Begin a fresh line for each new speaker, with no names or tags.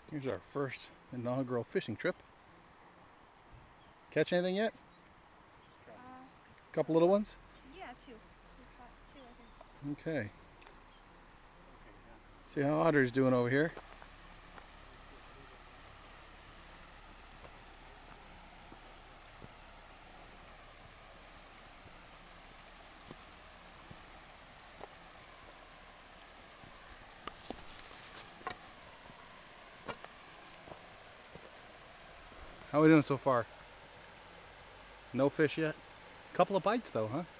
Here's our first inaugural fishing trip. Catch anything yet? Couple little ones?
Yeah, two. We caught two, I think.
Okay. See how Otter's doing over here. How are we doing so far? No fish yet? Couple of bites though, huh?